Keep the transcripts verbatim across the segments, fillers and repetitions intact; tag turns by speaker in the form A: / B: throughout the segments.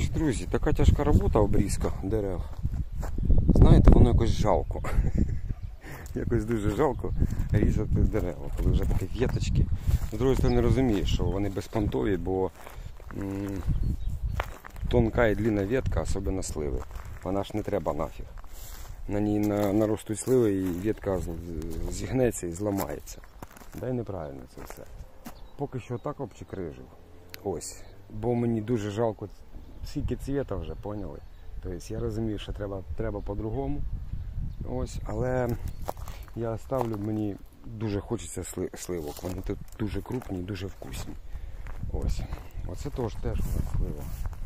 A: Значить, друзі, така тяжка робота обрізка дерев. Знаєте, воно якось жалко. Якось дуже жалко різати дерева, коли вже такі в'єточки. З другої сторони розумієш, що вони безпонтові, бо м тонка і длинна ветка, особливо сливи. Вона ж не треба нафіг. На ній наростуть сливи і ветка зігнеться і зламається. Да й неправильно це все. Поки що так обчекрижив. Ось. Бо мені дуже жалко скільки цвіта вже, поняли? Тобто я розумію, що треба, треба по-другому. Ось, але я ставлю, мені дуже хочеться сливок. Вони тут дуже крупні і дуже вкусні. Ось. Оце теж теж слива.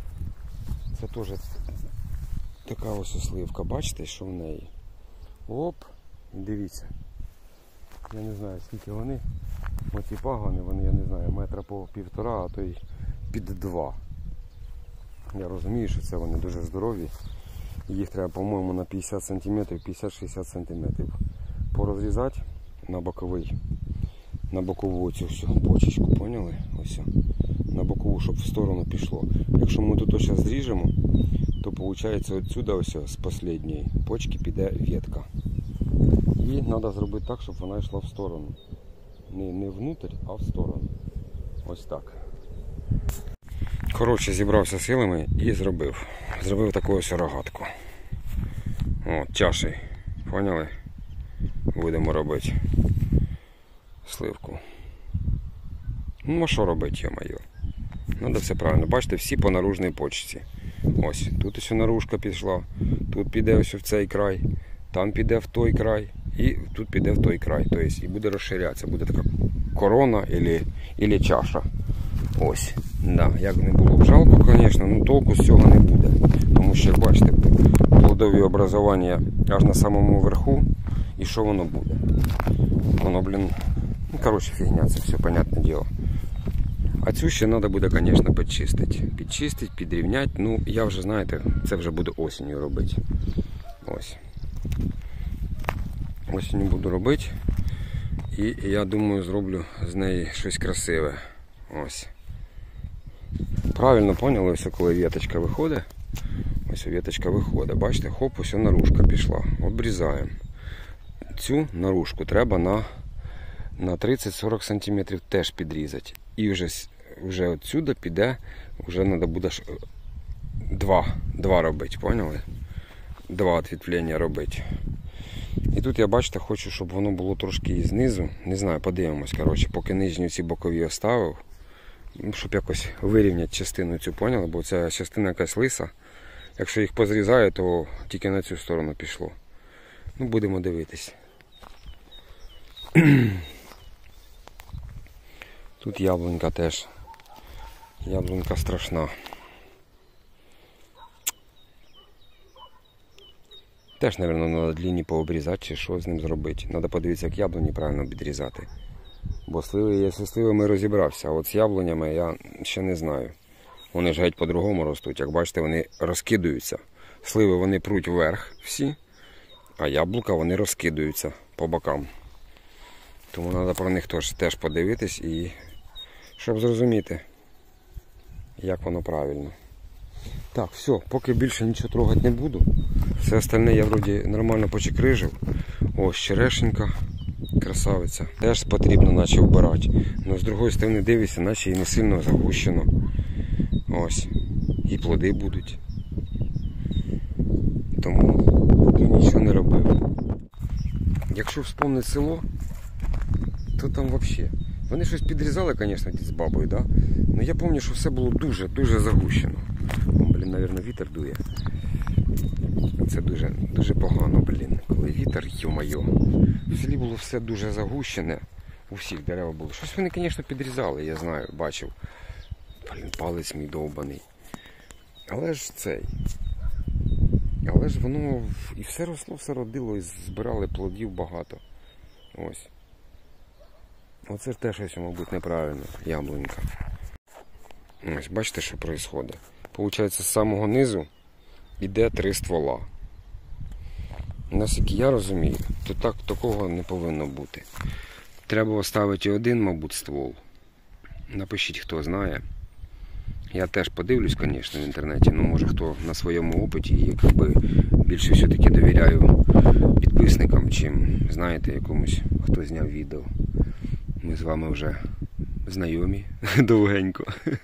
A: Це теж така ось сливка. Бачите, що в неї? Оп! Дивіться. Я не знаю, скільки вони. Оці пагони, вони, я не знаю, метра по півтора, а то й під два. Я розумію, що це вони дуже здорові. Їх треба, по-моєму, на п'ятдесят сантиметрів, п'ятдесят-шістдесят сантиметрів порозрізати на боковий, на бокову цю всю бочечку, поняли? Ось. На бокову, щоб в сторону пішло. Якщо ми тут зараз зріжемо, то виходить отсюди, ось з останньої почки піде ветка. І треба зробити так, щоб вона йшла в сторону. Не, не внутрь, а в сторону. Ось так. Коротше, зібрався силами і зробив. Зробив таку ось рогатку. От, чаші. Поняли? Будемо робити сливку. Ну, а що робити, йо-моє? Надо все правильно. Бачите, всі по наружній почці. Ось, тут ось наружка пішла, тут піде ось в цей край, там піде в той край і тут піде в той край. Тобто і буде розширятися, буде така корона або чаша. Ось. Да, як не було б жалко, звісно, ну толку з цього не буде. Тому що, як бачите, плодові образування аж на самому верху. І що воно буде? Воно, блін, ну, коротше, фігня, це все, понятне діло. А цю ще треба буде, звісно, підчистити. Підчистити, підрівняти. Ну, я вже, знаєте, це вже буде осінню робити. Ось. Осінню буду робити. І я думаю, зроблю з неї щось красиве. Ось. Правильно поняли, ось коли віточка виходить. Ось віточка виходить. Бачите, хоп, ось наружка пішла. Обрізаємо. Цю наружку треба на, на тридцять-сорок сантиметрів теж підрізати. І вже, вже отсюди піде, вже треба буде два, два робити, поняли? Два відвітлення робити. І тут я, бачите, хочу, щоб воно було трошки і знизу. Не знаю, подивимось, коротше, поки нижню ці бокові оставив. Щоб якось вирівняти частину цю, поняли? Бо ця частина якась лиса. Якщо їх позрізаю, то тільки на цю сторону пішло. Ну, будемо дивитись. Тут яблунька теж. Яблунька страшна. Теж, мабуть, треба длинні пообрізати, чи що з ним зробити. Треба подивитися, як яблуні правильно відрізати. Бо сливи, я зі сливами розібрався, а от з яблунями я ще не знаю. Вони ж геть по-другому ростуть. Як бачите, вони розкидаються. Сливи вони пруть вверх всі, а яблука вони розкидаються по бокам. Тому треба про них теж, теж подивитись і щоб зрозуміти, як воно правильно. Так, все, поки більше нічого трогати не буду. Все остальне я вроді нормально почекрижив. Ось черешенька. Красавиця. Теж потрібно наче вбирати. Але з другої сторони дивишся, наче і не сильно загущено. Ось. І плоди будуть. Тому поки нічого не робив. Якщо вспомнити село, то там взагалі. Вони щось підрізали, звісно, з бабою, да? Але я пам'ятаю, що все було дуже-дуже загущено. О, блін, мабуть, вітер дує. Це дуже, дуже погано, блін, коли вітер, йо-моє. В селі було все дуже загущене, у всіх дерева було. Щось вони, звісно, підрізали, я знаю, бачив. Блін, палець мій довбаний. Але ж цей. Але ж воно і все росло, все родило, і збирали плодів багато. Ось. Оце ж теж ось, мабуть, неправильно, яблунька. Ось, бачите, що відбувається? Получається, з самого низу йде три ствола. Наскільки я розумію, то так такого не повинно бути. Треба оставити один, мабуть, ствол. Напишіть, хто знає. Я теж подивлюсь, звісно, в інтернеті, ну може хто на своєму опиті, і якби більше все-таки довіряю підписникам, чим, знаєте, якомусь, хто зняв відео. Ми з вами вже знайомі довгенько.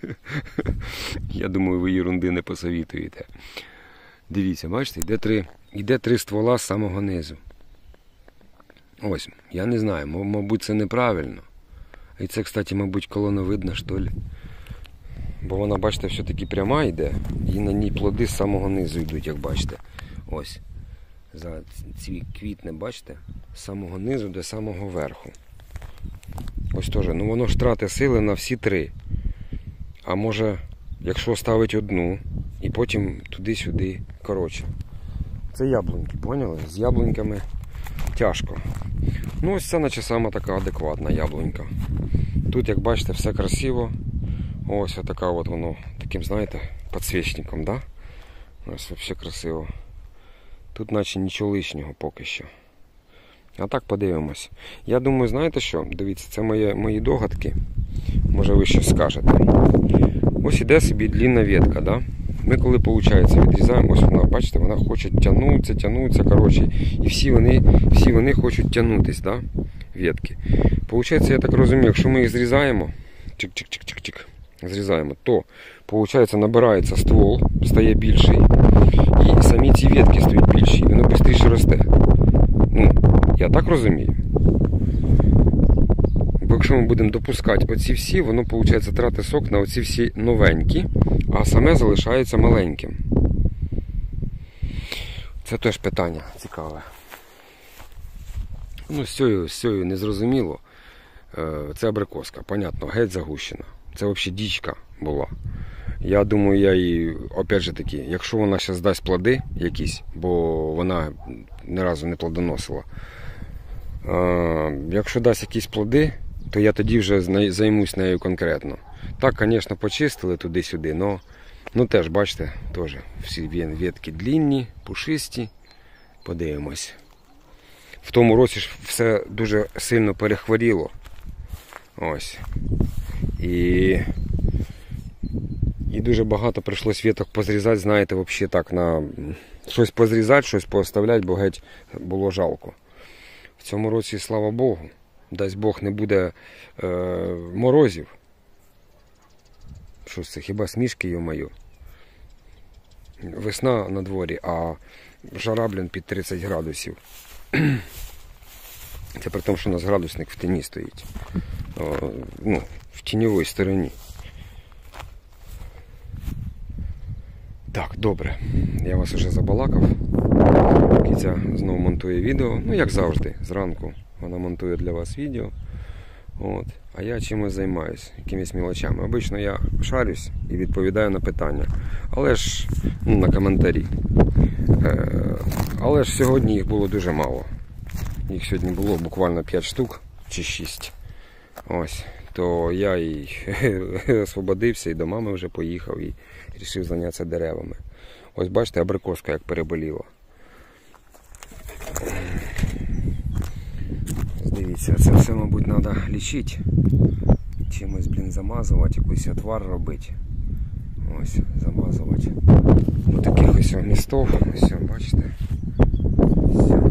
A: Я думаю, ви ерунди не посовітуєте. Дивіться, бачите, йде три, йде три ствола з самого низу. Ось, я не знаю, мабуть, це неправильно. І це, кстати, мабуть, колоновидна, що ли. Бо вона, бачите, все-таки пряма йде, і на ній плоди з самого низу йдуть, як бачите. Ось, за ці квітне, бачите, з самого низу до самого верху. Ось теж, ну воно ж тратить сили на всі три. А може, якщо ставить одну, і потім туди-сюди, коротше. Це яблуньки, поняли? З яблуньками тяжко. Ну ось це наче сама така адекватна яблунька. Тут, як бачите, все красиво. Ось така от воно, таким, знаєте, підсвічником, да? Ось взагалі красиво. Тут наче нічого лишнього поки що. А так подивимось. Я думаю, знаєте що? Дивіться, це мої, мої догадки. Може ви щось скажете. Ось іде собі длинна ветка, да? Ми коли, виходить, відрізаємо, ось вона, бачите, вона хоче тягнутися, тягнутися, коротше. І всі вони, всі вони хочуть тягнутись, да? Ветки. Получається, я так розумію, якщо ми їх зрізаємо, чик-чик-чик-чик-чик, зрізаємо, то, виходить, набирається ствол, стає більший, і самі ці ветки стають більші, і воно швидше росте. Ну, я так розумію. Бо якщо ми будемо допускати оці всі, воно, виходить, тратить сок на оці всі новенькі, а саме залишається маленьким. Це теж питання цікаве. Ну, з цією, з цією незрозуміло. Це абрикоска, понятно, геть загущена. Це взагалі дічка була. Я думаю, я її, опять же таки, якщо вона зараз дасть плоди якісь, бо вона ні разу не плодоносила, якщо дасть якісь плоди, то я тоді вже займусь нею конкретно. Так, звісно, почистили туди-сюди, але ну, теж, бачите, теж всі ветки длинні, пушисті. Подивимось. В тому році ж все дуже сильно перехворіло. Ось. І, і дуже багато прийшлось веток позрізати, знаєте, взагалі так, на щось позрізати, щось пооставляти, бо геть було жалко. В цьому році, слава Богу, дасть Бог, не буде е, морозів. Що це, хіба смішки, йо-моє. Весна на дворі, а жара, блін, під тридцять градусів. Це при тому, що у нас градусник в тіні стоїть. О, ну, в тіньовій стороні. Так, добре. Я вас вже забалакав. Кіця знову монтує відео. Ну, як завжди, зранку вона монтує для вас відео. От. А я чимось займаюсь, якимись мілочами. Обично я шарюсь і відповідаю на питання. Але ж, ну, на коментарі. Е, але ж сьогодні їх було дуже мало. Їх сьогодні було буквально п'ять штук чи шість. Ось. То я і освободився, і до мами вже поїхав, і вирішив зайнятися деревами. Ось бачите, абрикоска як переболіла. Дивіться, це все, мабуть, треба лічити. Чимось, блін, замазувати, якийсь отвар робити. Ось, замазувати. Ось таких ось містов. Ось, бачите. Все.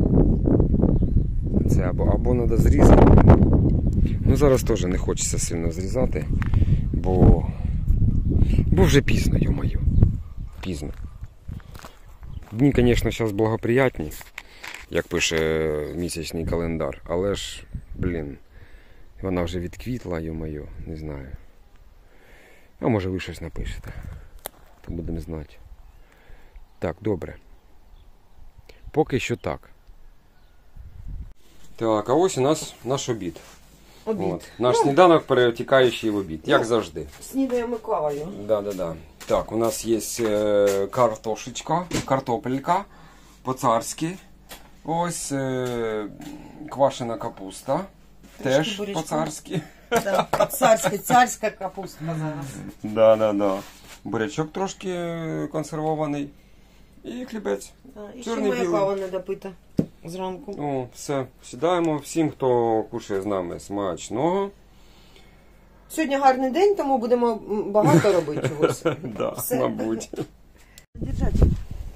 A: Це або, або треба зрізати. Ну, зараз теж не хочеться сильно зрізати, бо, бо вже пізно, йо-моє. Пізно. Дні, звісно, зараз благоприятні, як пише місячний календар, але ж, блін, вона вже відквітла, йо-моє, не знаю. А може ви щось напишете, то будемо знати. Так, добре. Поки що так. Так, а ось у нас наш обід.
B: Обід.
A: От. Наш ну, сніданок перетікаючий в обід, як ну, завжди.
B: Снідаємо Миколаю.
A: Да, да, да. Так, у нас є е, картошечка, картопелька, по-царськи. Ось е, квашена капуста, теж по-царськи.
B: Да, по-царськи, царська капуста зараз.
A: Да, да, да. Бурячок трошки консервований. І хлібець.
B: Да, і
A: чорний,
B: ще моя кава не допита зранку.
A: О, все, сідаємо. Всім, хто кушає з нами, смачного.
B: Сьогодні гарний день, тому будемо багато робити чогось.
A: Да,
B: Все.
A: мабуть.
B: Держатель.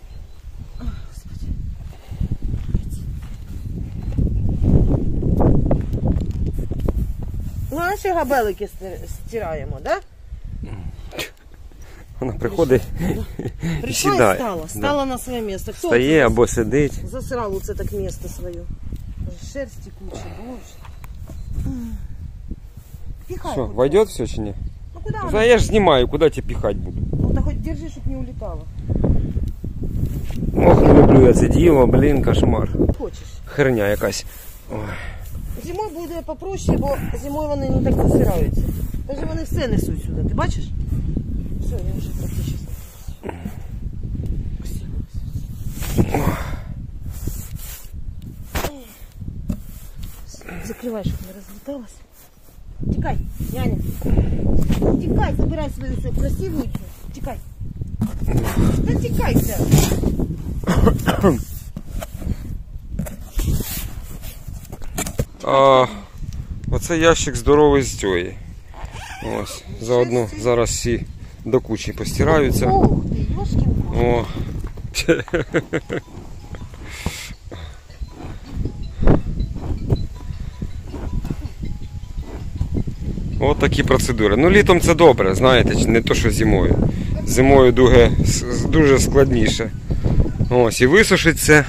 B: Ну, а ще габелики стираємо, так?
A: Вона приходить і
B: Прийшла і
A: сідає.
B: стала, стала на своє місце. Хто
A: Стає
B: це
A: або сидить.
B: засрало це так місце своє? Шерсті куча, боже. Пихай.
A: Що,
B: хоть.
A: войдет все чи ні?
B: Ну куди
A: Ну,
B: вона?
A: я ж знімаю, куди тебе пихати буду?
B: Ну та хоч держи, щоб не улітала.
A: Ох, не люблю я це діло, блін, кошмар.
B: Хочеш.
A: Херня якась. Ой.
B: Зимою буде попроще, бо зимою вони не так засираються. Тож вони все несуть сюди, ти бачиш? Все, я вже практично. Закривай, щоб не розліталась. Тікай, няня. Тікай, забирай свою все красивую. Тікай. Та тікай все.
A: А, оце ящик здоровий з цієї. Ось, заодно зараз всі до кучі постираються.
B: Ух ти, ёшкін кот.
A: О. От такі процедури. Ну літом це добре, знаєте, не то що зимою. Зимою дуже, дуже складніше. Ось, і висушить це.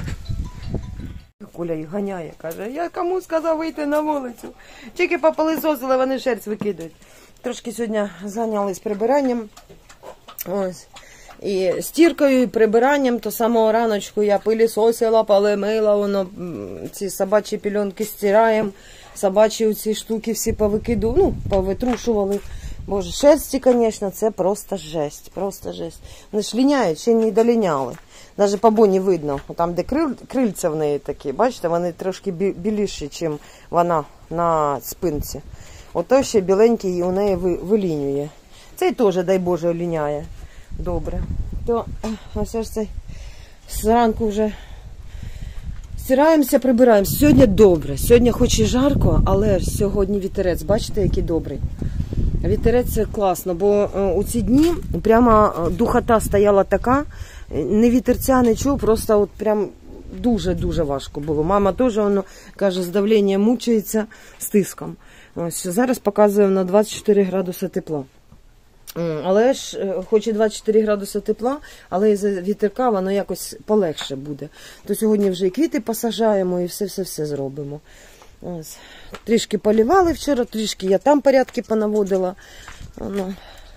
B: Коля їх ганяє, каже, я кому сказав вийти на вулицю. Тільки попилисосили, вони шерсть викидають. Трошки сьогодні зайнялись прибиранням. Ось. І стіркою, і прибиранням, то самого раночку я пилісосила, полемила, воно, м, ці собачі пільонки стираємо, собачі ці штуки всі повикиду, ну, повитрушували. Боже, шерсті, звісно, це просто жесть, просто жесть. Вони ж ліняють, ще не доліняли. Навіть по боні видно, там де криль, крильця в неї такі, бачите, вони трошки бі- біліші, ніж вона на спинці. Ото ще біленький у неї ви- вилінює. Цей теж, дай Боже, ліняє. Добре. То ось ось цей зранку вже стираємося, прибираємося. Сьогодні добре. Сьогодні хоч і жарко, але ж сьогодні вітерець. Бачите, який добрий. Вітерець це класно, бо е, у ці дні прямо е, духота стояла така, е, не вітерця, нічого, просто от прям дуже-дуже важко було. Мама теж, воно, каже, з давленням мучається, з тиском. Ось, зараз показує на двадцять чотири градуси тепла. М, Але ж, е, хоч і двадцять чотири градуси тепла, але із вітерка воно якось полегше буде. То сьогодні вже і квіти посажаємо, і все-все-все зробимо. Ось. Трішки полівали вчора, трішки я там порядки понаводила. Воно.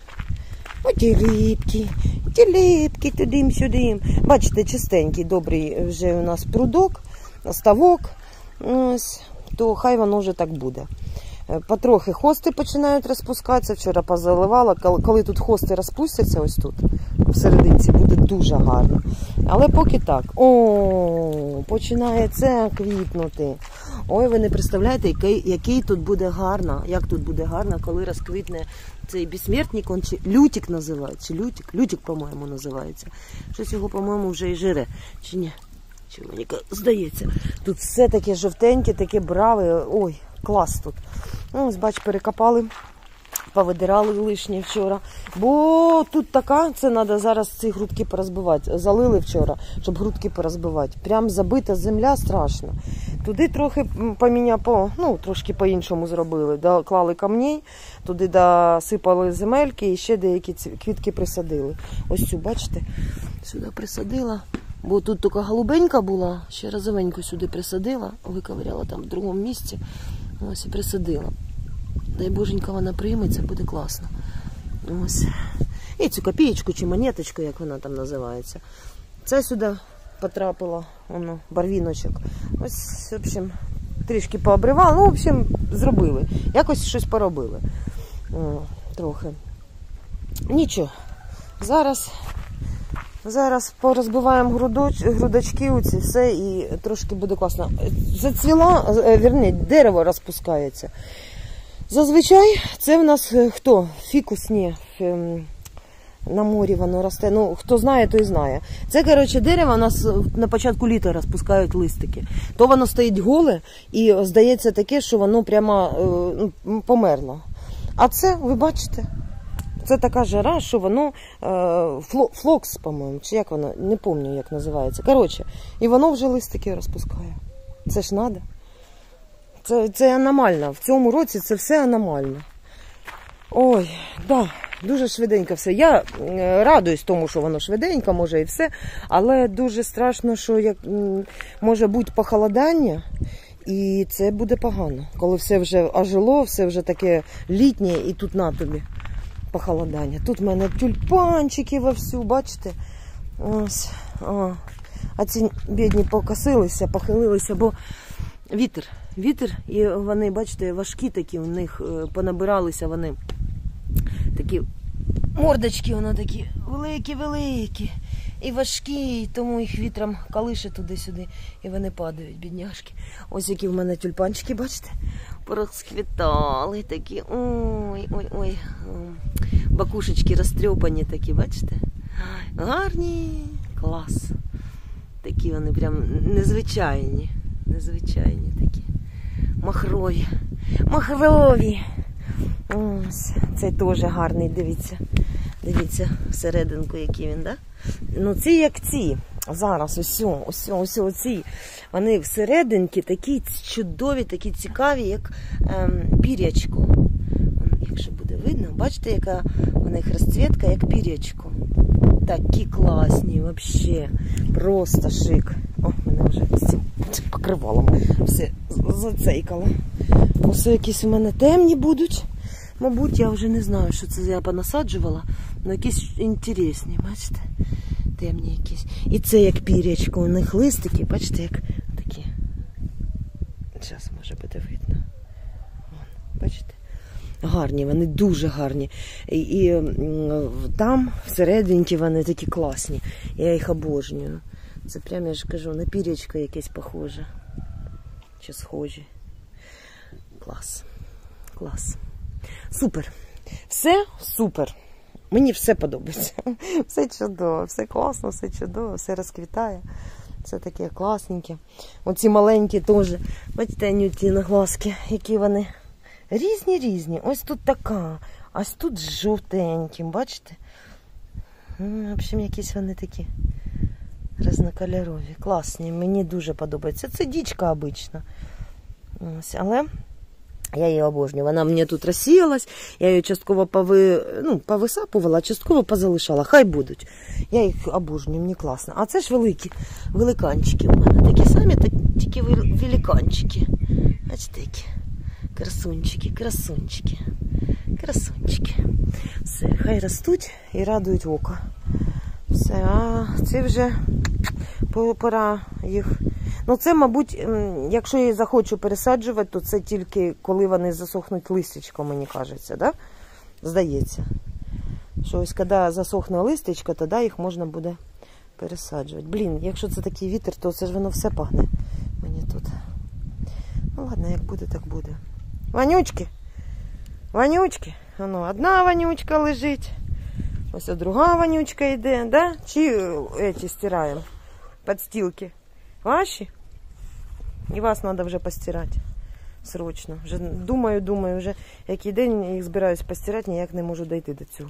B: Оті ліпки, ті ліпки, туди-сюди. Бачите, чистенький, добрий вже у нас прудок, ставок. Ось. То хай воно вже так буде. Потрохи хости починають розпускатися. Вчора позаливала. Коли тут хости розпустяться, ось тут, всерединці, буде дуже гарно. Але поки так. О, починає це квітнути. Ой, ви не представляєте, який, який тут буде гарно, як тут буде гарно, коли розквітне цей безсмертник, он чи лютик називається, чи лютик, лютик, по-моєму, називається. Щось його, по-моєму, вже і жире, чи ні? Чи мені здається. Тут все таке жовтеньке, таке браве, ой, клас тут. Ну, ось, бач, перекопали, повидирали лишнє вчора. Бо тут така, це треба зараз ці грудки порозбивати. Залили вчора, щоб грудки порозбивати. Прям забита земля страшно. Туди трохи поміня, по, ну, трошки по-іншому зробили. Доклали камней, туди досипали земельки і ще деякі квітки присадили. Ось цю, бачите, сюди присадила. Бо тут тільки голубенька була, ще розовеньку сюди присадила, виковиряла там в другому місці. Ось і присадила. Дай боженька вона прийметься, буде класно. Ось. І цю копієчку чи монеточку, як вона там називається. Це сюди потрапило, воно, барвіночок. Ось, в общем, трішки пообривали, ну, в общем, зробили. Якось щось поробили. О, трохи. Нічого. Зараз, зараз порозбиваємо грудоч, грудочки оці, все, і трошки буде класно. Зацвіла, вірні, дерево розпускається. Зазвичай це в нас хто? Фікус, ні, на морі воно росте. Ну, хто знає, той знає. Це, коротше, дерево у нас на початку літа розпускають листики. То воно стоїть голе і здається таке, що воно прямо ну, померло. А це, ви бачите, це така жара, що воно е, фло, флокс, по-моєму, чи як воно, не пам'ятаю, як називається. Коротше, і воно вже листики розпускає. Це ж треба. Це, це аномально. В цьому році це все аномально. Ой, да, дуже швиденько все. Я е, радуюсь тому, що воно швиденько, може і все, але дуже страшно, що як, м, може бути похолодання, і це буде погано. Коли все вже ожило, все вже таке літнє, і тут на тобі похолодання. Тут в мене тюльпанчики вовсю, бачите? Ось. О. А ці бідні покосилися, похилилися, бо вітер. Вітер, і вони, бачите, важкі такі, у них понабиралися вони. Такі мордочки, воно такі великі-великі і важкі, і тому їх вітром колише туди-сюди, і вони падають, бідняшки. Ось які в мене тюльпанчики, бачите, порозквітали такі, ой-ой-ой, бакушечки розтрьопані такі, бачите? Гарні, клас. Такі вони прям незвичайні, незвичайні такі, махрові, махрові. Ось, цей теж гарний, дивіться. Дивіться, всерединку, який він, да? Ну, ці як ці. Зараз, ось, ось, ось, оці. Вони всерединки такі чудові, такі цікаві, як ем, пір'ячко. Якщо буде видно, бачите, яка у них розцвітка, як пір'ячко. Такі класні, взагалі. Просто шик. О, мене вже з цим покривалом все зацейкало. Ось якісь у мене темні будуть. Мабуть, я вже не знаю, що це я понасаджувала, але якісь інтересні, бачите? Темні якісь. І це як пір'ячко, у них листики, бачите, як такі. Зараз може буде видно. Вон, бачите? Гарні, вони дуже гарні. І, і там всередині вони такі класні. Я їх обожнюю. Це прямо, я ж кажу, на пір'ячко якесь похоже. Чи схожі. Клас. Клас. Супер. Все супер. Мені все подобається. Все чудово, все класно, все чудово, все розквітає. Все таке класненьке. Оці маленькі теж, бачите, анюті на глазки, які вони різні-різні. Ось тут така, ось тут з жовтеньким, бачите? В общем, якісь вони такі різнокольорові, класні. Мені дуже подобається. Це дічка обична. Ось, але я її обожнюю. Вона мені тут розсіялась, я її частково пови, ну, повисапувала, частково позалишала. Хай будуть. Я їх обожнюю, мені класно. А це ж великі великанчики у мене. Такі самі, тільки великанчики. Бачите, які красунчики, красунчики, красунчики. Все, хай ростуть і радують око. Все, а це вже пора їх. Ну це, мабуть, якщо я захочу пересаджувати, то це тільки коли вони засохнуть листячко, мені кажеться, да? Здається. Що ось коли засохне листячко, тоді їх можна буде пересаджувати. Блін, якщо це такий вітер, то це ж воно все пахне мені тут. Ну ладно, як буде, так буде. Ванючки! Ванючки! Воно, одна ванючка лежить. Ось друга ванючка йде, да? Чи эти стираємо? Подстилки. Ваші? І вас треба вже постирати. Срочно. Вже думаю, думаю, вже який день їх збираюсь постирати, ніяк не можу дійти до цього.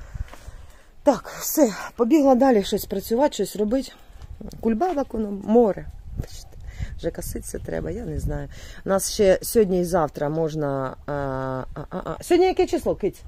B: Так, все. Побігла далі щось працювати, щось робити. Кульбабок, воно, море. Вже коситися треба, я не знаю. У нас ще сьогодні і завтра можна... А, а, а, а. Сьогодні яке число, киць?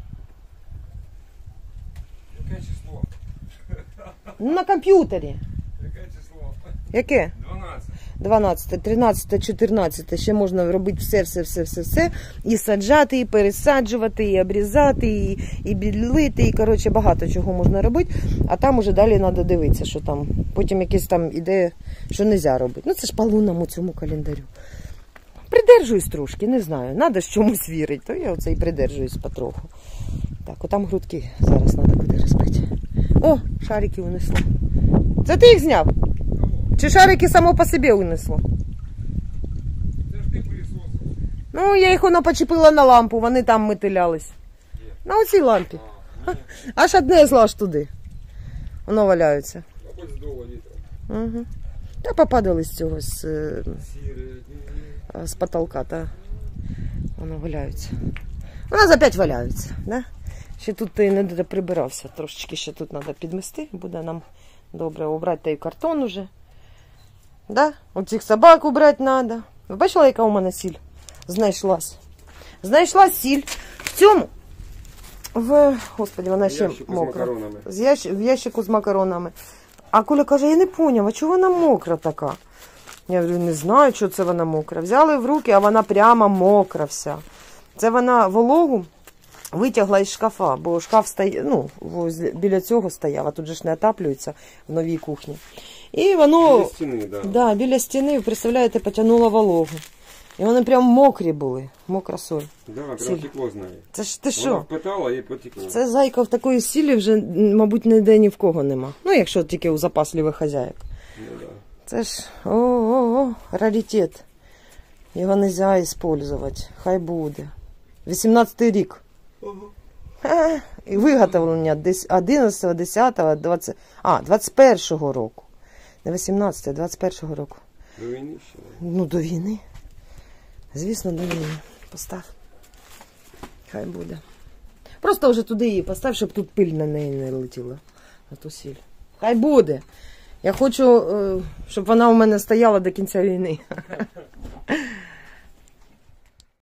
A: Яке число?
B: На комп'ютері.
A: Яке число?
B: Яке?
A: дванадцяте.
B: дванадцяте, тринадцяте, чотирнадцяте. Ще можна робити все, все, все, все, все. І саджати, і пересаджувати, і обрізати, і, і білити, і, коротше, багато чого можна робити. А там уже далі треба дивитися, що там. Потім якісь там ідея, що не можна робити. Ну, це ж по лунному цьому календарю. Придержуюсь трошки, не знаю. Треба ж чомусь вірити, то я оце і придержуюсь потроху. Так, отам грудки зараз треба буде розбити. О, шарики унесло. Це ти їх зняв? Чи шарики само по собі унесло?
A: Це ж ти пилісосив.
B: Ну, я їх воно почепила на лампу, вони там метилялись. На оцій лампі.
A: А,
B: Аж одне зла аж туди. Воно валяються.
A: а хоч здово літра.
B: Угу. Та попадали з цього, з,
A: Сіре.
B: з потолка, та воно валяються. У нас опять валяються, да? Ще тут і не де прибирався, трошечки ще тут треба підмести, буде нам добре убрати той картон уже. Да? Оцих собак убрати треба. Ви бачили, яка у мене сіль? Знайшлась. Знайшла сіль. В цьому, в, господи, вона ще
A: Ящику
B: мокра.
A: з макаронами.
B: З ящ... В ящику з макаронами. А Коля каже, я не поняв, а чого вона мокра така? Я говорю, не знаю, що це вона мокра. Взяли в руки, а вона прямо мокра вся. Це вона вологу витягла із шкафа, бо шкаф стає, ну, біля цього стояв, а тут же ж не отаплюється в новій кухні. І воно,
A: Біля стіни, да.
B: Да, біля стіни, представляєте, потягнуло вологу. І вони прям мокрі були, мокра соль.
A: Да, прям
B: Сіль.
A: текло з неї.
B: Це ж ти
A: Вона
B: що?
A: впитала і потекло.
B: Це зайка в такої сілі вже, мабуть, ніде ні в кого нема. Ну, якщо тільки у запасливих хазяїв.
A: Ну, да.
B: Це ж, о-о-о, раритет. Його не можна використовувати, хай буде. вісімнадцятий рік. Ага. І виготовлення десь одинадцятого, десятого, двадцятого, а, двадцять першого року. Не вісімнадцятого, двадцять першого року.
A: До війни ще?
B: Ну, до війни. Звісно, до війни. Постав. Хай буде. Просто вже туди її постав, щоб тут пиль на неї не летіла. На ту сіль. Хай буде. Я хочу, щоб вона у мене стояла до кінця війни.